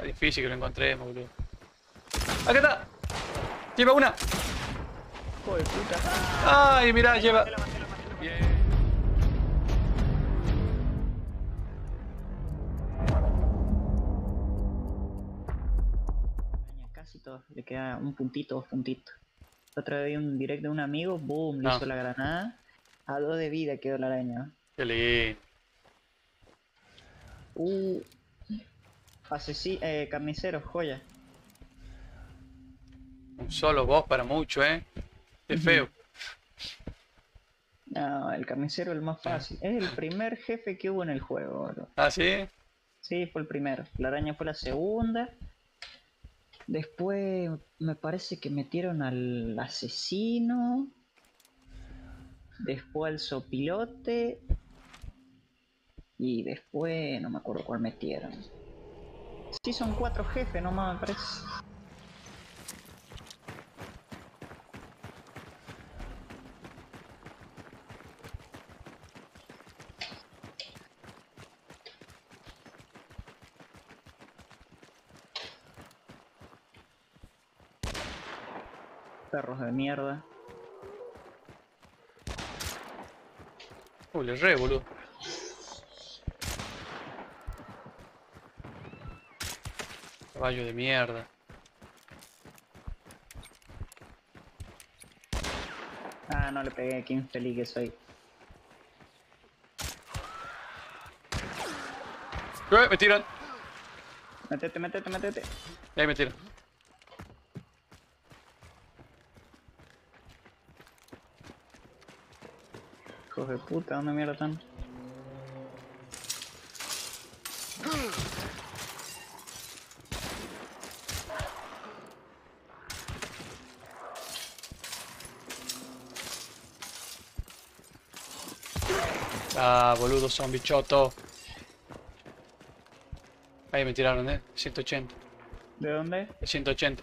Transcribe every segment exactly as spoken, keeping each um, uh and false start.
Está difícil que lo encontremos, boludo. ¡Acá está! ¡Lleva una! Hijo de puta. ¡Ay, mirá, lleva! Lo maté, lo maté, lo maté. Bien. Casi todo. Le queda un puntito, dos puntitos. Otra vez vi un directo de un amigo, boom, le Ah. hizo la granada. A dos de vida quedó la araña. Qué lindo. Uh. Asesino, eh, carnicero, joya. Un solo boss para mucho, ¿eh? Qué feo. No, el carnicero es el más fácil. Es el primer jefe que hubo en el juego, bro. ¿Ah, sí? Sí, fue el primero. La araña fue la segunda. Después me parece que metieron al asesino. Después al sopilote. Y después no me acuerdo cuál metieron. Sí, son cuatro jefes nomás, me parece. Perros de mierda. Uy, le re, boludo. Caballo de mierda. Ah, no le pegué, qué infeliz que soy. ¡Eh! Me tiran. Métete, métete, métete. Y ahí me tiran. Hijos de puta, ¿dónde mierda están? Ah, boludo, zombie choto. Ahí me tiraron, eh. ciento ochenta. ¿De dónde? ciento ochenta.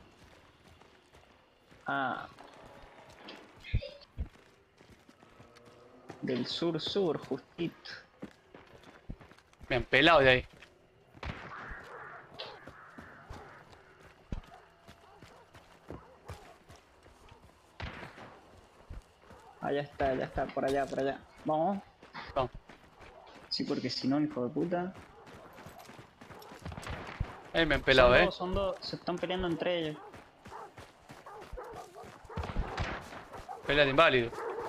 Ah. Del sur-sur, justito. Me han pelado de ahí. Allá está, allá está, por allá, por allá. Vamos. Vamos. Sí, porque si no, hijo de puta. Ahí me han pelado, son eh. dos, son dos, se están peleando entre ellos. Pelea de inválido.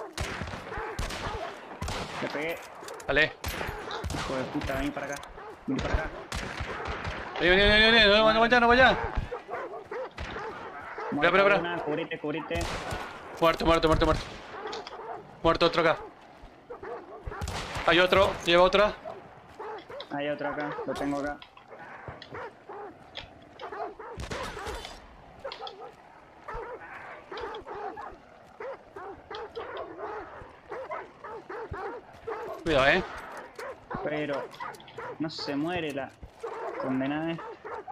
Le pegué. Dale. Hijo de puta, vení para acá. Vení para acá. Vení, vení, vení, vení. No, no vayas, no vayas. Espera, espera, espera. Una, cubrite, cubrite. Muerto, muerto, muerto, muerto. Muerto otro acá. Hay otro, lleva otra. Hay otro acá, lo tengo acá. Cuidado, eh. Pero no se muere la condenada esta.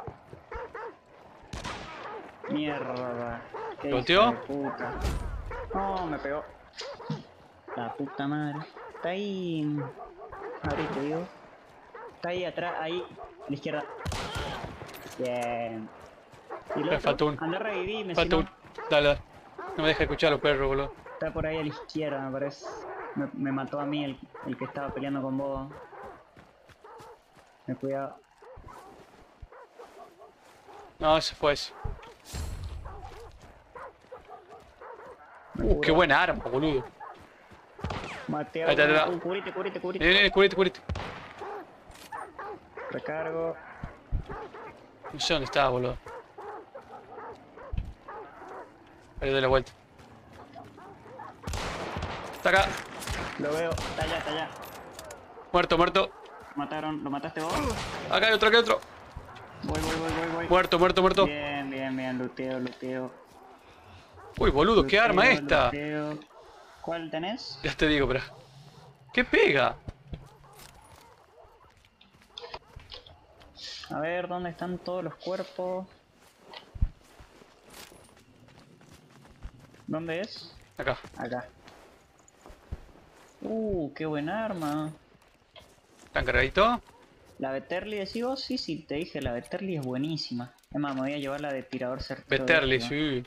Mierda. Qué ¿Lo hijo de volteó? puta. No, me pegó. La puta madre. Está ahí. Ahorita digo. Está ahí atrás, ahí. A la izquierda. Bien. Y el Me otro, faltó un. anda a revivirme, si Falta no. un. Dale, dale. No me deja escuchar a los perros, boludo. Está por ahí a la izquierda, me parece. Me, me mató a mí el, el que estaba peleando con vos. Me cuidado. No, ese fue ese. Me Uh, curo. qué buena arma, boludo. Maté a Ahí está, uno. ahí está. Uh, cubrite, cubrite, cubrite. Vení, vení, cubrite, cubrite. Recargo. No sé dónde estaba, boludo. Ahí doy la vuelta. Está acá. Lo veo. Está allá, está allá. Muerto, muerto. Mataron. ¿Lo mataste vos? Acá hay otro, acá hay otro. Voy, voy, voy, voy, voy. Muerto, muerto, muerto. Bien, bien, bien. Luteo, luteo. Uy, boludo, ¿qué Luteo, arma esta? luteo. ¿Cuál tenés? Ya te digo, pero. ¿Qué pega? A ver, ¿dónde están todos los cuerpos? ¿Dónde es? Acá. Acá. Uh, qué buen arma. ¿Están cargaditos? La Veterli decís vos, sí, sí, te dije, la Veterli es buenísima. Es más, me voy a llevar la de tirador certero. de Veterli, este, sí.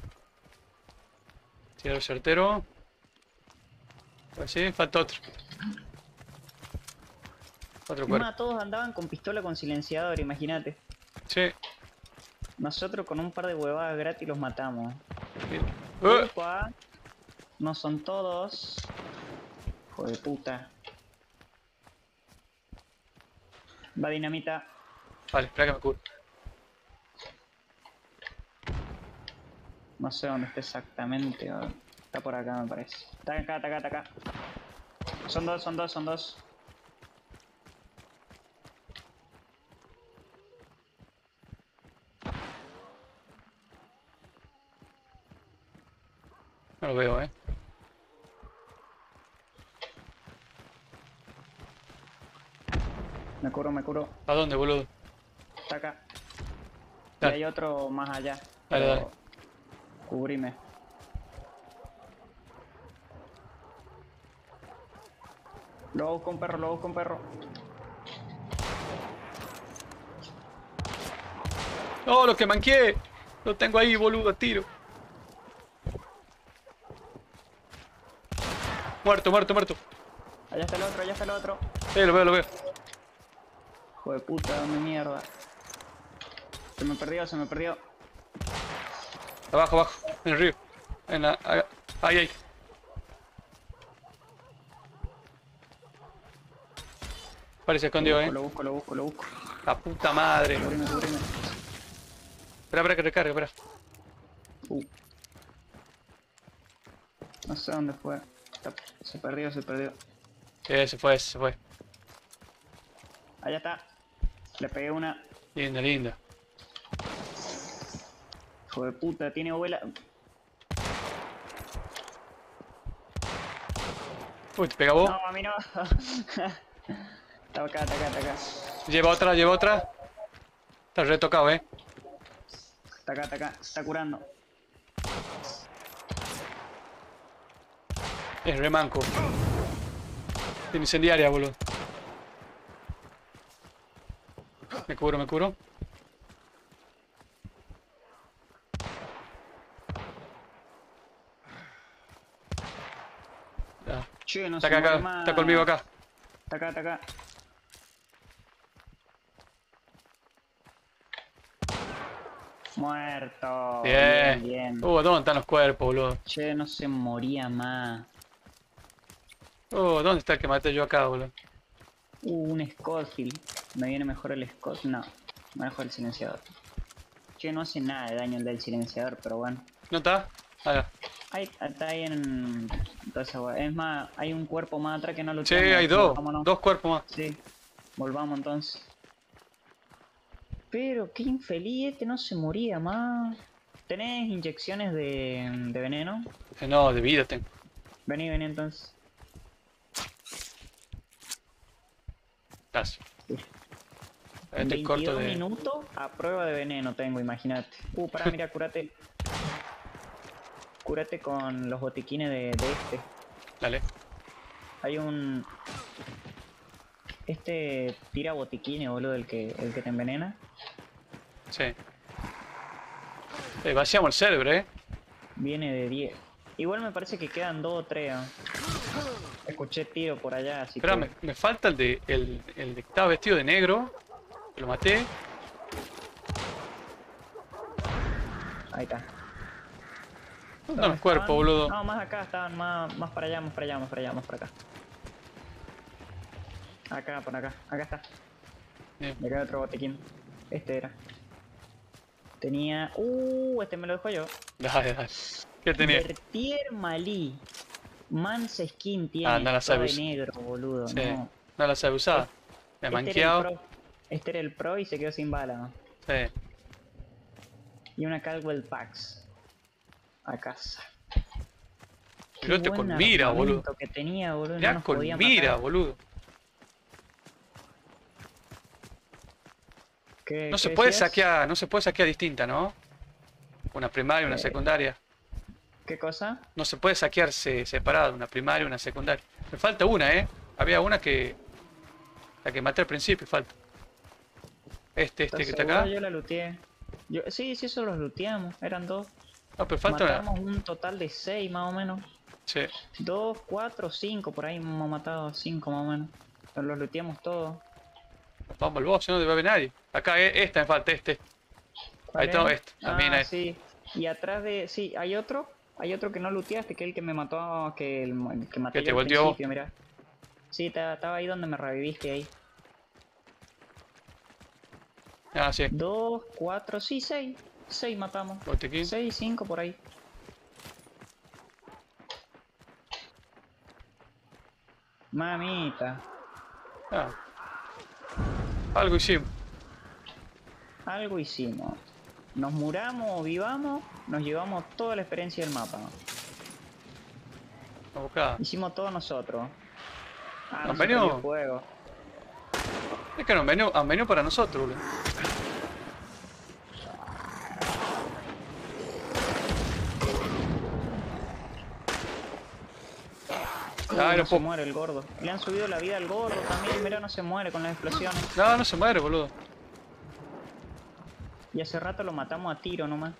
Tirador certero. Pues sí, falta otro. Otro cuerpo. Encima todos andaban con pistola con silenciador, imagínate. Sí. Nosotros con un par de huevadas gratis los matamos. Uh, Upa. No son todos. Hijo de puta. Va dinamita. vale, espera que me curo. No sé dónde está exactamente. o- Está por acá me parece. Está acá, está acá, está acá. Son dos, son dos, son dos. No lo veo, eh. Me curo, me curo. ¿A dónde, boludo? Está acá. Y Dale. hay otro más allá. Dale, pero dale. Cubrime. Lo busco un perro, lo busco un perro. ¡Oh, lo que manqué! Lo tengo ahí, boludo, a tiro. Muerto, muerto, muerto. Allá está el otro, allá está el otro. Eh, lo veo, lo veo. Hijo de puta, dame mierda. Se me perdió, se me perdió. Abajo, abajo. En el río. En la... Ahí, ahí. Parece escondido, Lo eh. busco, lo busco, lo busco, lo busco. La puta madre. Cubrime, cubrime. Espera, espera que recargue, espera. Uh. No sé dónde fue. Está- Se perdió, se perdió. Eh, se fue, se fue. Allá está. Le pegué una. Linda, linda. Hijo de puta, tiene abuela. Uy, te pega vos. No, a mí no. Está acá, está acá, está acá. Lleva otra, lleva otra. Está retocado, eh. Está acá, está acá. Está curando. Es remanco. Tiene incendiaria, boludo. Me cubro, me cubro. Ya. Che, no Está se acá, muere acá. más. Está conmigo acá. Está acá, está acá. Muerto. Bien. Bien, bien. Uh, ¿dónde están los cuerpos, boludo? Che, no se moría más. Uh, ¿dónde está el que maté yo acá, boludo? Uh, un Scofield. Me viene mejor el Scott. No, mejor el silenciador. Che, no hace nada de daño el del silenciador, pero bueno. ¿No está? Ah, Ahí, está ahí en... toda esa hueá. Es más, hay un cuerpo más atrás que no lo sí, tenemos. hay dos. Vámonos. Dos cuerpos más. Sí, volvamos entonces. Pero qué infeliz, este no se moría más. ¿Tenés inyecciones de, de veneno? Eh, no, de vida tengo. Vení, vení entonces. Gracias. Sí. Este veintidós corto de... minutos a prueba de veneno tengo, imagínate. Uh, pará, mira, curate. Cúrate con los botiquines de, de este. Dale. Hay un... Este tira botiquines, boludo, el que, el que te envenena. Sí. Eh, vaciamos el cerebro, eh. Viene de diez. Igual me parece que quedan dos o tres. ¿No? Escuché tiro por allá, así Espera, que... me, me falta el de... El, el de que estaba vestido de negro. Lo maté. Ahí está. ¿Dónde están los cuerpos, estaban? boludo? No, más acá, estaban más, más para allá, más para allá, más para allá, más para acá. Acá, por acá, acá está. Bien. Y acá hay otro botiquín. Este era. Tenía... Uh, este me lo dejo yo. Dale, dale. ¿Qué tenía? Bertier Malí. Mansa skin tiene. Ah, no la toda sabe de usar. negro, boludo. Sí. No. No la sabe usar. Me ha Este era, el manqueado. pro. este era el pro y se quedó sin bala, ¿no? Sí. Y una Caldwell Pax. A casa. Mirate Qué con buen mira, armamento boludo. que tenía, boludo. Mirá no nos con podía mira, matar. boludo. ¿Qué- No se qué puede decías? saquear, no se puede saquear distinta, ¿no? Una primaria, una Eh. secundaria. ¿Qué cosa? No se puede saquearse separado, una primaria, una secundaria. Me falta una, ¿eh? Había una que... La que maté al principio, falta. Este, este que está seguro? acá. Yo la looteé. Yo, sí, sí, eso los looteamos. Eran dos. No, pero falta una. Matamos un total de seis más o menos. Sí. Dos, cuatro, cinco, por ahí hemos matado cinco más o menos. Pero los looteamos todos. Vamos al boss, no debe haber nadie. Acá, eh, esta me falta, este. Ahí ¿Cuál está, es? este. También Ah, hay. sí. Y atrás de... Sí, hay otro. Hay otro que no looteaste, que es el que me mató, que el, el que maté ¿Que te yo al volteó? principio, mirá. Sí, ta- estaba ahí donde me reviviste ahí. Ah, sí. Dos, cuatro, sí, seis. Seis matamos. Botequín. Seis, cinco por ahí. Mamita. Ah. Algo hicimos. Algo hicimos. Nos muramos o vivamos, nos llevamos toda la experiencia del mapa. Vamos acá. Hicimos todo nosotros. Ah, ¿Han no se venido? prendió fuego. Es que no han venido, han venido para nosotros, boludo. Uh, Ah, no no se puedo. muere el gordo. Le han subido la vida al gordo también, mira, no se muere con las explosiones. No, no se muere, boludo. Y hace rato lo matamos a tiro nomás.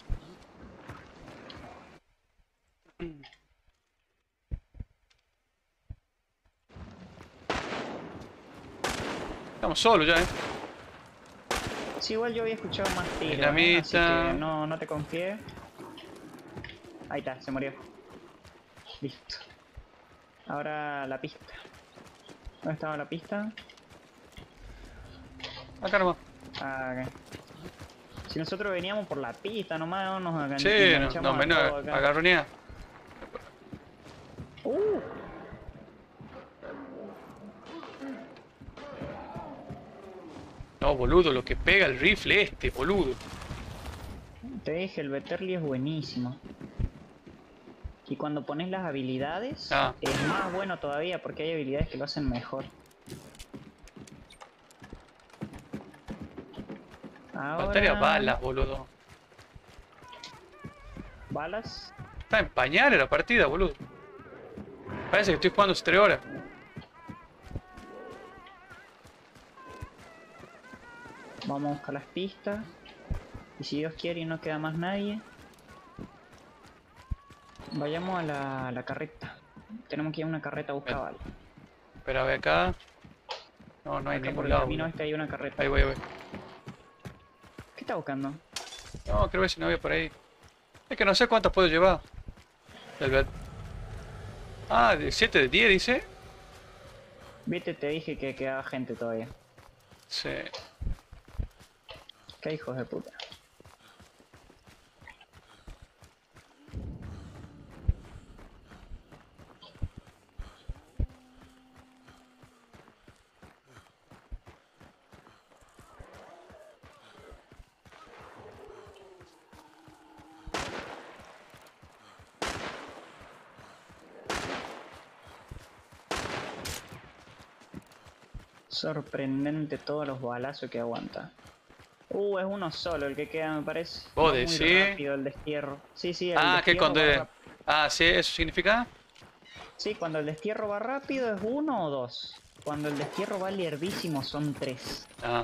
Estamos solos ya, eh. Sí, igual yo había escuchado más tiros, ¿eh? Dinamita. Así que no, no te confíes. Ahí está, se murió. Listo. Ahora la pista. ¿Dónde estaba la pista? Acá nomás. Ah, ok. Si nosotros veníamos por la pista nomás, no nos agan- Sí, no, enganchamos no, a menos todo acá. agarronía. Uh, No, boludo, lo que pega el rifle este, boludo. te dije, el Veterli es buenísimo. Y cuando pones las habilidades, Ah. es más bueno todavía porque hay habilidades que lo hacen mejor. Faltaría Ahora... balas, boludo. ¿Balas? Está en pañales la partida, boludo. Parece que estoy jugando hace tres horas. Vamos a buscar las pistas. Y si Dios quiere y no queda más nadie, vayamos a la, a la carreta. Tenemos que ir a una carreta a buscar Bien. balas. Pero a ver acá. No, no hay Acá por ningún el lado. camino boludo. este hay una carreta. Ahí voy a ver. ¿Qué está buscando? No, creo que si no había por ahí. Es que no sé cuántas puedo llevar. Del ver. Ah, de siete de diez dice. Viste, te dije que quedaba gente todavía. Sí. Qué hijos de puta. Sorprendente todos los balazos que aguanta. Uh, es uno solo el que queda, me parece. ¿Vos Va muy decís? rápido el destierro. Sí, sí, el Ah, que destierro cuando. va rap- Ah, sí, eso significa. Sí, cuando el destierro va rápido es uno o dos. Cuando el destierro va lerdísimo son tres. Ah,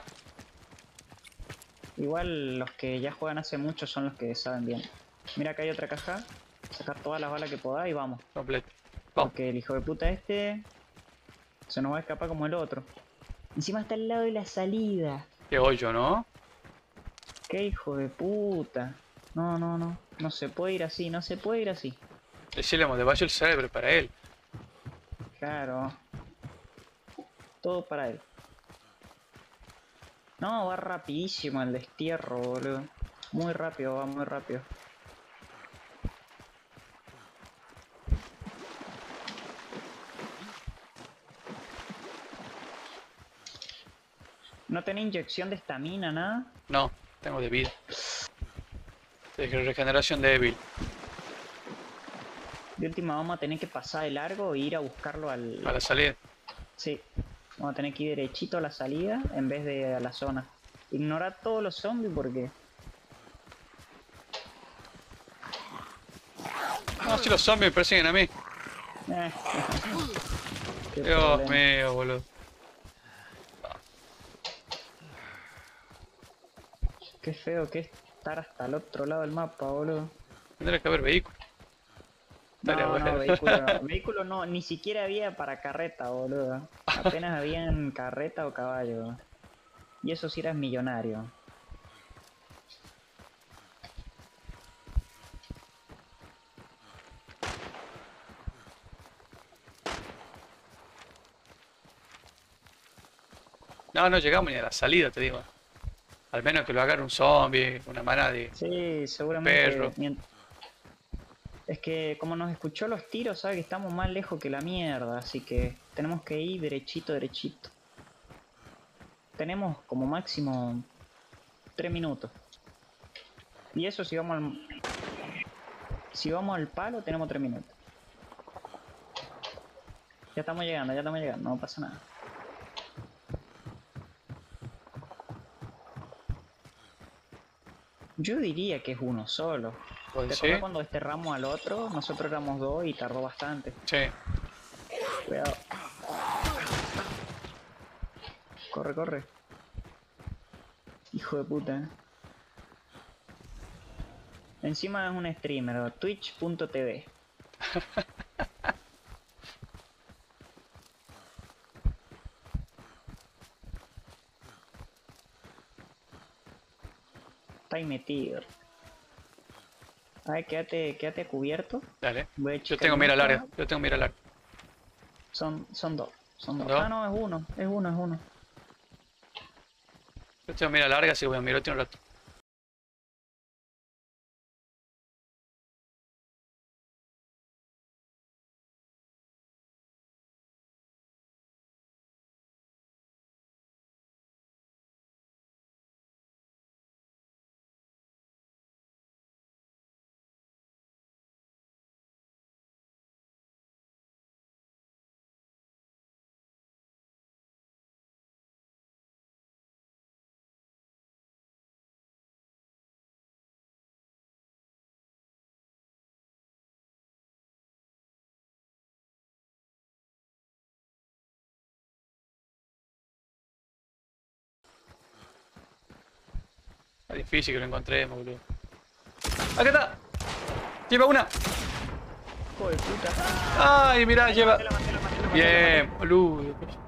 Igual los que ya juegan hace mucho son los que saben bien. Mira, acá hay otra caja. Sacar todas las balas que podáis y vamos. completo. Vamos. Porque el hijo de puta este se nos va a escapar como el otro. Encima está al lado de la salida. Qué hoyo, ¿no? Qué hijo de puta. No, no, no. No se puede ir así, no se puede ir así. Decirle de vaya el cerebro para él. Claro. Todo para él. No, va rapidísimo el destierro, boludo. Muy rápido, va muy rápido. ¿No tenés inyección de estamina, nada? No, tengo de vida. De regeneración débil. De última vamos a tener que pasar de largo e ir a buscarlo al... Para salir. Sí. Vamos a tener que ir derechito a la salida en vez de a la zona. Ignorar todos los zombies porque... No, si los zombies me persiguen a mí. Eh. Qué Dios problema. mío, boludo. Qué feo que es estar hasta el otro lado del mapa, boludo. Tendría que haber vehículos. Estaría No, bueno. no, vehículo no. Vehículo no, ni siquiera había para carreta, boludo. Apenas habían carreta o caballo. Y eso sí eras millonario. No, no llegamos ni a la salida, te digo. Al menos que lo agarre un zombie, una manada de Sí, seguramente. perro. mien- Es que como nos escuchó los tiros, sabe que estamos más lejos que la mierda, así que tenemos que ir derechito, derechito. Tenemos como máximo tres minutos. Y eso si vamos al... Si vamos al palo tenemos tres minutos. Ya estamos llegando, ya estamos llegando, no pasa nada. Yo diría que es uno solo. Pues ¿Te sí, acuerdas cuando desterramos al otro? Nosotros éramos dos y tardó bastante. sí. Cuidado. Corre, corre. Hijo de puta. ¿Eh? Encima es un streamer, twitch punto t v. Está ahí metido. A ver, quédate, quédate cubierto. Dale. Voy a Yo checar tengo el mira mapa. larga. Yo tengo mira larga. Son, son dos. Son dos. ¿Dos? Ah, no, es uno. Es uno, es uno. Yo tengo mira larga, así que voy a mirar un rato. Está difícil que lo encontremos, boludo. ¡Acá está! ¡Lleva una! Hijo de puta. ¡Ay, mirá, lleva! Matelo, matelo, matelo, matelo. Bien, boludo.